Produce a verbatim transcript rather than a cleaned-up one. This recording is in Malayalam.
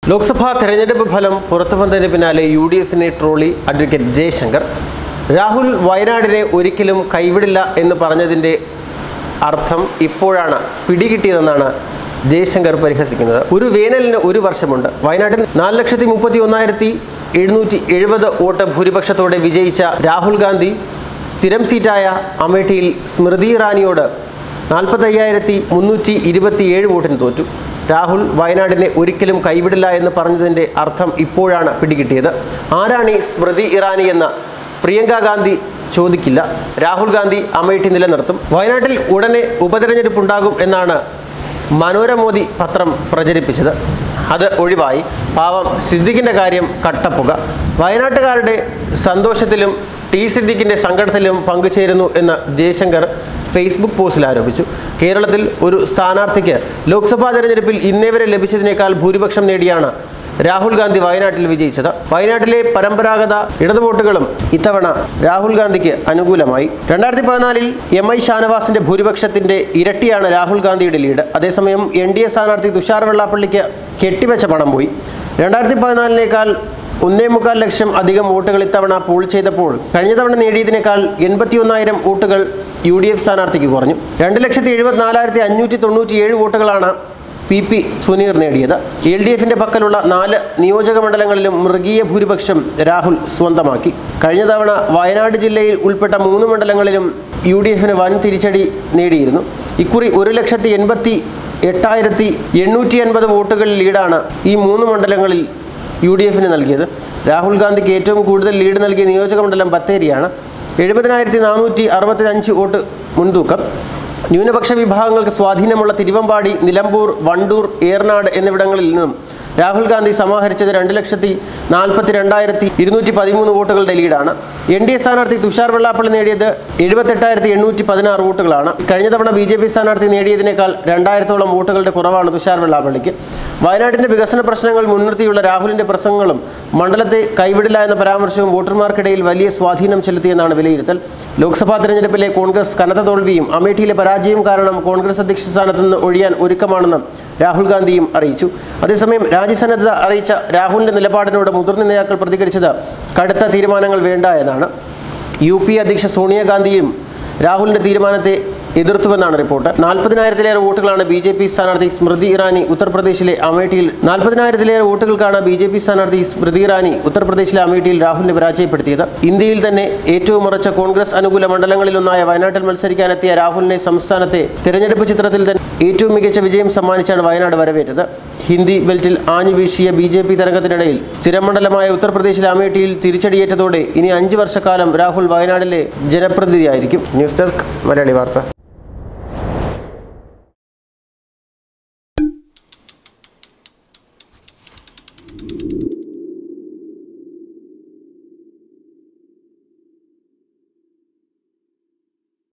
ലോക്സഭാ തെരഞ്ഞെടുപ്പ് ഫലം പുറത്തുവന്നതിന് പിന്നാലെ യു ഡി എഫിനെ ട്രോളി അഡ്വക്കേറ്റ് ജയശങ്കർ. രാഹുൽ വയനാടിനെ ഒരിക്കലും കൈവിടില്ല എന്ന് പറഞ്ഞതിൻ്റെ അർത്ഥം ഇപ്പോഴാണ് പിടികിട്ടിയതെന്നാണ് ജയശങ്കർ പരിഹസിക്കുന്നത്. ഒരു വേനലിന് ഒരു വർഷമുണ്ട്. വയനാട്ടിൽ നാല് ലക്ഷത്തി മുപ്പത്തി ഒന്നായിരത്തി എഴുന്നൂറ്റി എഴുപത് വോട്ട് ഭൂരിപക്ഷത്തോടെ വിജയിച്ച രാഹുൽ ഗാന്ധി സ്ഥിരം സീറ്റായ അമേഠിയിൽ സ്മൃതി ഇറാനിയോട് നാൽപ്പത്തയ്യായിരത്തി മുന്നൂറ്റി ഇരുപത്തിയേഴ് വോട്ടിന് തോറ്റു. രാഹുൽ വയനാടിനെ ഒരിക്കലും കൈവിടില്ല എന്ന് പറഞ്ഞതിൻ്റെ അർത്ഥം ഇപ്പോഴാണ് പിടികിട്ടിയത്. ആരാണ് ഈ സ്മൃതി ഇറാനി എന്ന് പ്രിയങ്ക ഗാന്ധി ചോദിക്കില്ല. രാഹുൽ ഗാന്ധി അമേഠി നിലനിർത്തും. വയനാട്ടിൽ ഉടനെ ഉപതെരഞ്ഞെടുപ്പുണ്ടാകും എന്നാണ് മനോരമോദി പത്രം പ്രചരിപ്പിച്ചത്. അത് ഒഴിവായി. പാവം സിദ്ദിഖിൻ്റെ കാര്യം കട്ടപ്പുക. വയനാട്ടുകാരുടെ സന്തോഷത്തിലും ടി സിദ്ദിഖിൻ്റെ സങ്കടത്തിലും പങ്കുചേരുന്നു എന്ന് ജയശങ്കർ ഫേസ്ബുക്ക് പോസ്റ്റിൽ ആരോപിച്ചു. കേരളത്തിൽ ഒരു സ്ഥാനാർത്ഥിക്ക് ലോക്സഭാ തെരഞ്ഞെടുപ്പിൽ ഇന്നേ വരെ ലഭിച്ചതിനേക്കാൾ ഭൂരിപക്ഷം നേടിയാണ് രാഹുൽ ഗാന്ധി വയനാട്ടിൽ വിജയിച്ചത്. വയനാട്ടിലെ പരമ്പരാഗത ഇടതു വോട്ടുകളും ഇത്തവണ രാഹുൽ ഗാന്ധിക്ക് അനുകൂലമായി. രണ്ടായിരത്തി പതിനാലിൽ എം ഐ ഷാനവാസിന്റെ ഭൂരിപക്ഷത്തിന്റെ ഇരട്ടിയാണ് രാഹുൽ ഗാന്ധിയുടെ ലീഡ്. അതേസമയം എൻ ഡി എ സ്ഥാനാർത്ഥി തുഷാർ വെള്ളാപ്പള്ളിക്ക് കെട്ടിവെച്ച പണം പോയി. രണ്ടായിരത്തി പതിനാലിനേക്കാൾ ഒന്നേ മുക്കാൽ ലക്ഷം അധികം വോട്ടുകൾ ഇത്തവണ പോൾ ചെയ്തപ്പോൾ കഴിഞ്ഞ തവണ നേടിയതിനേക്കാൾ എൺപത്തി ഒന്നായിരം വോട്ടുകൾ യു ഡി എഫ് സ്ഥാനാർത്ഥിക്ക് കുറഞ്ഞു. രണ്ട് ലക്ഷത്തി എഴുപത്തിനാലായിരത്തി അഞ്ഞൂറ്റി തൊണ്ണൂറ്റി ഏഴ് വോട്ടുകളാണ് പി പി സുനീർ നേടിയത്. എൽ ഡി എഫിൻ്റെ പക്കലുള്ള നാല് നിയോജക മണ്ഡലങ്ങളിലും മൃഗീയ ഭൂരിപക്ഷം രാഹുൽ സ്വന്തമാക്കി. കഴിഞ്ഞ തവണ വയനാട് ജില്ലയിൽ ഉൾപ്പെട്ട മൂന്ന് മണ്ഡലങ്ങളിലും യു ഡി എഫിന് വൻ തിരിച്ചടി നേടിയിരുന്നു. ഇക്കുറി ഒരു ലക്ഷത്തി എൺപത്തി എട്ടായിരത്തി എണ്ണൂറ്റി അൻപത് വോട്ടുകൾ ലീഡാണ് ഈ മൂന്ന് മണ്ഡലങ്ങളിൽ യു ഡി എഫിന് നൽകിയത്. രാഹുൽ ഗാന്ധിക്ക് ഏറ്റവും കൂടുതൽ ലീഡ് നൽകിയ നിയോജക മണ്ഡലം ബത്തേരിയാണ്. എഴുപതിനായിരത്തി നാനൂറ്റി അറുപത്തി അഞ്ച് വോട്ട് മുൻതൂക്കം. ന്യൂനപക്ഷ വിഭാഗങ്ങൾക്ക് സ്വാധീനമുള്ള തിരുവമ്പാടി, നിലമ്പൂർ, വണ്ടൂർ, ഏറനാട് എന്നിവിടങ്ങളിൽ നിന്നും രാഹുൽ ഗാന്ധി സമാഹരിച്ചത് രണ്ട് ലക്ഷത്തി നാൽപ്പത്തി രണ്ടായിരത്തി ഇരുന്നൂറ്റി പതിമൂന്ന് വോട്ടുകളുടെ ലീഡാണ്. എൻ ഡി എ സ്ഥാനാർത്ഥി തുഷാർ വെള്ളാപ്പള്ളി നേടിയത് എഴുപത്തെട്ടായിരത്തി എണ്ണൂറ്റി പതിനാറ് വോട്ടുകളാണ്. കഴിഞ്ഞ തവണ ബി ജെ പി സ്ഥാനാർത്ഥി നേടിയതിനേക്കാൾ രണ്ടായിരത്തോളം വോട്ടുകളുടെ കുറവാണ് തുഷാർ വെള്ളാപ്പള്ളിക്ക്. വയനാട്ടിൻ്റെ വികസന പ്രശ്നങ്ങൾ മുൻനിർത്തിയുള്ള രാഹുലിൻ്റെ പ്രസംഗങ്ങളും മണ്ഡലത്തെ കൈവിടില്ല എന്ന പരാമർശവും വോട്ടർമാർക്കിടയിൽ വലിയ സ്വാധീനം ചെലുത്തിയെന്നാണ് വിലയിരുത്തൽ. ലോക്സഭാ തെരഞ്ഞെടുപ്പിലെ കോൺഗ്രസ് കനത്ത തോൽവിയും അമേഠിയിലെ പരാജയവും കാരണം കോൺഗ്രസ് അധ്യക്ഷ സ്ഥാനത്ത് നിന്ന് ഒഴിയാൻ ഒരുക്കമാണെന്ന് രാഹുൽ ഗാന്ധിയും അറിയിച്ചു. അതേസമയം രാജ്യസന്നദ്ധത അറിയിച്ച രാഹുലിൻ്റെ നിലപാടിനോട് മുതിർന്ന നേതാക്കൾ പ്രതികരിച്ചത് കടുത്ത തീരുമാനങ്ങൾ വേണ്ട എന്നാണ്. യു പി അധ്യക്ഷ സോണിയാഗാന്ധിയും രാഹുലിൻ്റെ തീരുമാനത്തെ എതിർത്തുവെന്നാണ് റിപ്പോർട്ട്. നാൽപ്പതിനായിരത്തിലേറെ വോട്ടുകളാണ് ബി ജെ പി സ്ഥാനാർത്ഥി സ്മൃതി ഇറാനി ഉത്തർപ്രദേശിലെ അമേഠിയിൽ നാൽപ്പതിനായിരത്തിലേറെ വോട്ടുകൾക്കാണ് ബി ജെ പി സ്ഥാനാർത്ഥി സ്മൃതി ഇറാനി ഉത്തർപ്രദേശിലെ അമേഠിയിൽ രാഹുലിനെ പരാജയപ്പെടുത്തിയത്. ഇന്ത്യയിൽ തന്നെ ഏറ്റവും ഉറച്ച കോൺഗ്രസ് അനുകൂല മണ്ഡലങ്ങളിലൊന്നായ വയനാട്ടിൽ മത്സരിക്കാനെത്തിയ രാഹുലിനെ സംസ്ഥാനത്തെ തെരഞ്ഞെടുപ്പ് ചിത്രത്തിൽ തന്നെ ഏറ്റവും മികച്ച വിജയം സമ്മാനിച്ചാണ് വയനാട് വരവേറ്റത്. ഹിന്ദി ബെൽറ്റിൽ ആഞ്ഞു വീശിയ ബി ജെ പി തരംഗത്തിനിടയിൽ സ്ഥിരം മണ്ഡലമായ ഉത്തർപ്രദേശിലെ അമേഠിയിൽ തിരിച്ചടിയേറ്റതോടെ ഇനി അഞ്ച് വർഷക്കാലം രാഹുൽ വയനാട്ടിലെ ജനപ്രതിനിധിയായിരിക്കും. ന്യൂസ് ഡെസ്ക് മലയാളി വാർത്ത.